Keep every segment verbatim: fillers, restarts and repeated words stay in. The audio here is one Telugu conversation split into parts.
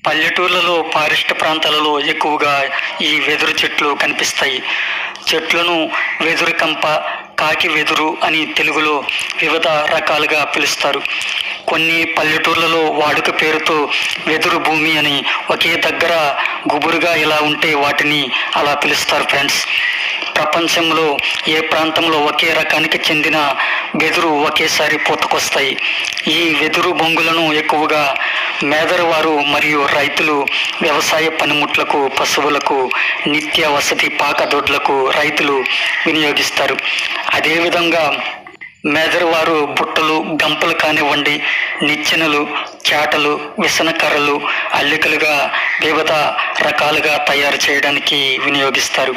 పల్లెటూర్లలో పారిష్ట ప్రాంతాలలో ఎక్కువగా ఈ వెదురు చెట్లు కనిపిస్తాయి. చెట్లను వెదురు కంప, కాకి వెదురు అని తెలుగులో వివిధ రకాలుగా పిలుస్తారు. కొన్ని పల్లెటూర్లలో వాడుక పేరుతో వెదురు భూమి అని ఒకే దగ్గర గుబురుగా ఇలా ఉంటే వాటిని అలా పిలుస్తారు ఫ్రెండ్స్. ప్రపంచంలో ఏ ప్రాంతంలో ఒకే రకానికి చెందిన వెదురు ఒకేసారి పూతకొస్తాయి. ఈ వెదురు బొంగులను ఎక్కువగా మేదరవారు మరియు రైతులు వ్యవసాయ పనిముట్లకు, పశువులకు, నిత్య వసతి పాకదొడ్లకు రైతులు వినియోగిస్తారు. అదేవిధంగా మేదరవారు బుట్టలు, గంపలు కానివ్వండి, నిచ్చెనలు, చాటలు, విసనకర్రలు, అల్లికలుగా వివిధ రకాలుగా తయారు చేయడానికి వినియోగిస్తారు.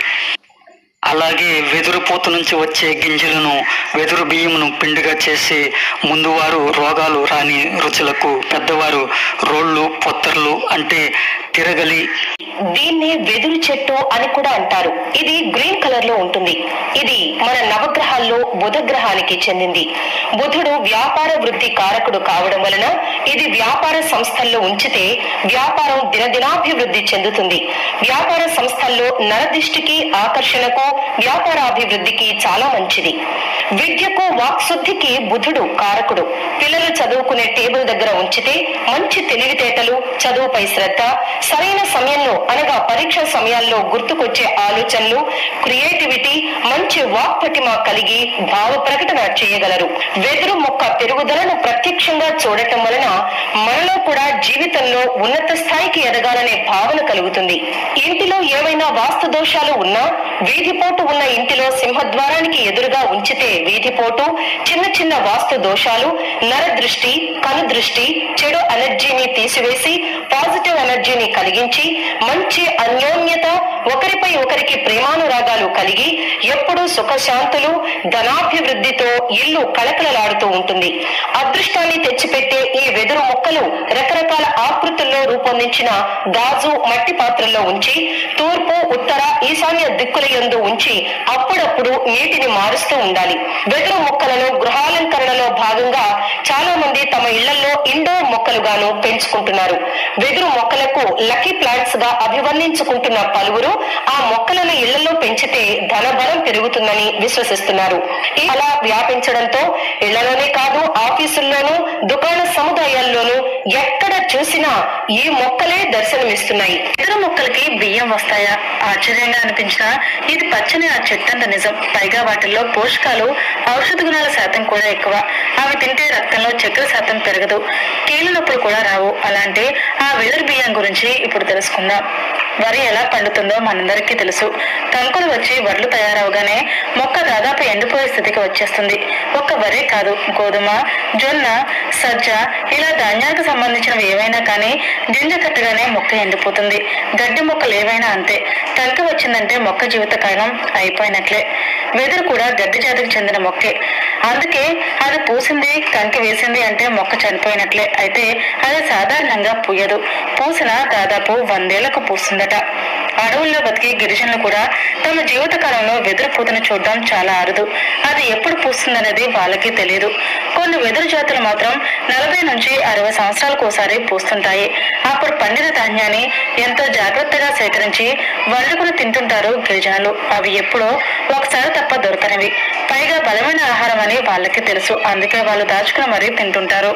అలాగే వెదురు పూత నుంచి వచ్చే గింజలను, వెదురు బియ్యమును పిండిగా చేసి ముందువారు రోగాలు రాని రుచులకు, పెద్దవారు రోళ్ళు, పొత్తర్లు అంటే తిరగలి. దీన్ని వెదురు చెట్టు అని కూడా అంటారు. ఇది గ్రీన్ కలర్ లో ఉంటుంది. ఇది మన నవగ్రహాల్లో బుధ గ్రహానికి చెందింది. బుధుడు వ్యాపార వృద్ధి కారకుడు కావడం వలన ఇది వ్యాపార సంస్థల్లో ఉంచితే వ్యాపారం దినదినాభివృద్ధి చెందుతుంది. వ్యాపార సంస్థల్లో నరదిష్టికి, ఆకర్షణకు, వ్యాపారాభివృద్ధికి చాలా మంచిది. విద్యకు, వాక్శుద్ధికి బుధుడు కారకుడు. పిల్లలు చదువుకునే టేబుల్ దగ్గర ఉంచితే మంచి తెలివితేటలు, చదువుపై శ్రద్ధ, సరైన సమయంలో అనగా పరీక్ష సమయాల్లో గుర్తుకొచ్చే ఆలోచనలు, క్రియేటివిటీ, మంచి వాక్పటిమ కలిగి భావ ప్రకటన చేయగలరు. వెదురు మొక్క పెరుగుదలను ప్రత్యక్షంగా చూడటం వలన మనలో కూడా జీవితంలో ఉన్నత స్థాయికి ఎదగాలనే భావన కలుగుతుంది. ఇంటిలో ఏవైనా వాస్తు దోషాలు ఉన్నా, వీధిపోటు ఉన్న ఇంటిలో సింహద్వారానికి ఎదురుగా ఉంచితే వీధిపోటు, చిన్న చిన్న వాస్తు దోషాలు, నరదృష్టి, కనుదృష్టి, చెడు ఎనర్జీని తీసివేసి పాజిటివ్ ఎనర్జీని కలిగించి మంచి అన్యోన్యత, ఒకరిపై ఒకరికి ప్రేమానురాగాలు కలిగి ఎప్పుడూ సుఖశాంతులు, ధనాభివృద్ధితో ఇల్లు కళకళలాడుతూ ఉంటుంది. అదృష్టాన్ని తెచ్చిపెట్టే ఈ వెదురు మొక్కలు రకరకాల ఆకృతుల్లో రూపొందించిన గాజు, మట్టి పాత్రల్లో ఉంచి తూర్పు, ఉత్తర, ఈశాన్య దిక్కుల యందు ఉంచి అప్పుడప్పుడు నీటిని మారుస్తూ ఉండాలి. వెదురు మొక్కలను గృహాలంకరణలో భాగంగా చాలా మంది తమ ఇళ్లలో ఇండోర్ మొక్కలుగాను పెంచుకుంటున్నారు. వెదురు మొక్కలకు లక్కీ ప్లాంట్స్ గా అభివర్ణించుకుంటున్న పలువురు ఆ మొక్కలను ఇళ్లలో పెంచితే ధనబలం పెరుగుతుందని విశ్వసిస్తున్నారు. అలా వ్యాపించడంతో ఇళ్లలోనే కాదు, ఆఫీసుల్లోనూ, దుకాణ సముదాయాల్లోనూ ఎక్కడ చూసినా ఈ మొక్కలే దర్శనమిస్తున్నాయి. వెదురు మొక్కలకి బియ్యం వస్తాయా? ఆశ్చర్యంగా అనిపించినా ఇది పచ్చని ఆ చెట్టంత నిజం. పైగా వాటిల్లో పోషకాలు, ఔషధ గుణాల శాతం కూడా ఎక్కువ. అవి తింటే రక్తంలో చక్కెర శాతం పెరగదు, కీళ్ళ నొప్పులు కూడా రావు. అలాంటి ఆ వెదురు బియ్యం గురించి ఇప్పుడు తెలుసుకుందాం. వరి ఎలా పండుతుందో మనందరికీ తెలుసు. కంకులు వచ్చి వడ్లు తయారవగానే మొక్క దాదాపు ఎండిపోయే స్థితికి వచ్చేస్తుంది. ఒక్క వరే కాదు, గోధుమ, జొన్న, సజ్జ ఇలా ధాన్యానికి సంబంధించినవి ఏవైనా కానీ గింజ కట్టగానే మొక్క ఎండిపోతుంది. గడ్డి మొక్కలు ఏవైనా అంతే. కంకి వచ్చిందంటే మొక్క జీవితకాలం అయిపోయినట్లే. వెదురు కూడా గడ్డి జాతికి చెందిన మొక్కే. అందుకే అది పూసింది, కంకి వేసింది అంటే మొక్క చనిపోయినట్లే. అయితే అది సాధారణంగా పూయదు. పూసిన దాదాపు వందేళ్లకు పూస్తుందట. అడవుల్లో బతికి గిరిజనులు కూడా తమ జీవిత కాలంలో వెదురు పూతను చూడడం చాలా అరుదు. అది ఎప్పుడు పూస్తుందనేది వాళ్ళకి తెలియదు. కొన్ని వెదురు జాతులు మాత్రం నలభై నుంచి అరవై సంవత్సరాలకు ఒకసారి పూస్తుంటాయి. అప్పుడు పండిన ధాన్యాన్ని ఎంతో జాగ్రత్తగా సేకరించి వండుకుని తింటుంటారు గిరిజనులు. అవి ఎప్పుడో ఒకసారి తప్ప దొరకనివి. పైగా బలమైన ఆహారం అని వాళ్ళకి తెలుసు. అందుకే వాళ్ళు దాచుకుని మరీ తింటుంటారు.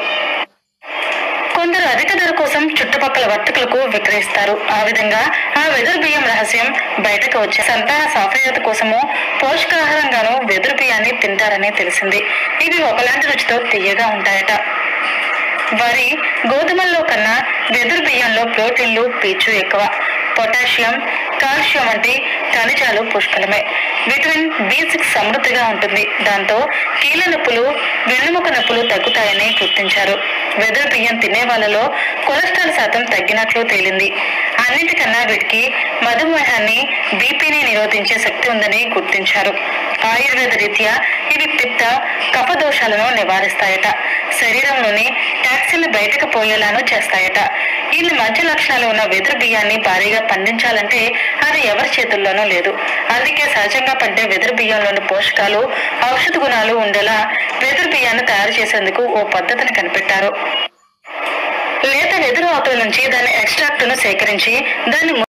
కొందరు అధిక ధర కోసం చుట్టుపక్కల వర్తకులకు విక్రయిస్తారు. ఆ విధంగా ఆ వెదురు బియ్యం రహస్యం బయటకు వచ్చే సంతాన సాఫల్యత కోసము పోషకాహారంగాను వెదురు బియ్యాన్ని తింటారని తెలిసింది. ఇవి ఒకలాంటి రుచితో తీయగా ఉంటాయట. వరి, గోధుమల్లో కన్నా వెదురు బియ్యంలో ప్రోటీన్లు, పీచు ఎక్కువ. పొటాషియం, కాల్షియం వంటి ఖనిజాలు పుష్కలమే. విటమిన్ బి సిక్స్ సమృద్ధిగా ఉంటుంది. దాంతో కీళ్ళ నొప్పులు, వెన్నుముక నొప్పులు తగ్గుతాయని గుర్తించారు. వెదురు బియ్యం తినే వాళ్ళలో కొలెస్ట్రాల్ శాతం తగ్గినట్లు తేలింది. అన్నిటికన్నా వీటికి మధుమేహాన్ని, బీపీని నిరోధించే శక్తి ఉందని గుర్తించారు. ఆయుర్వేద రీత్యా ఇవి పిత్త, కఫ దోషాలను నివారిస్తాయట. శరీరంలోని టాక్సిన్లు బయటకు పోయేలాను చేస్తాయట. ఇన్ని మంచి లక్షణాలు ఉన్న వెదురు బియ్యాన్ని భారీగా పండించాలంటే అది ఎవరి చేతుల్లోనూ లేదు. అందుకే సహజంగా పండే వెదురు బియ్యంలోని పోషకాలు, ఔషధ గుణాలు ఉండేలా వెదురు బియ్యాన్ని తయారు చేసేందుకు ఓ పద్ధతిని కనిపెట్టారు. లేత వెదురు ఆకుల నుంచి దాని ఎక్స్ట్రాక్ట్ ను సేకరించి దాన్ని